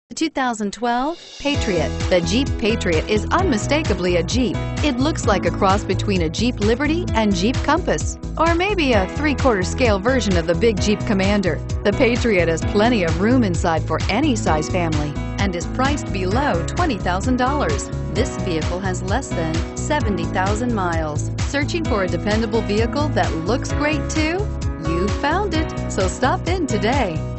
2012 Patriot. The Jeep Patriot is unmistakably a Jeep. It looks like a cross between a Jeep Liberty and Jeep Compass, or maybe a 3/4 scale version of the big Jeep Commander. The Patriot has plenty of room inside for any size family and is priced below $20,000. This vehicle has less than 70,000 miles. Searching for a dependable vehicle that looks great too? You found it, so stop in today.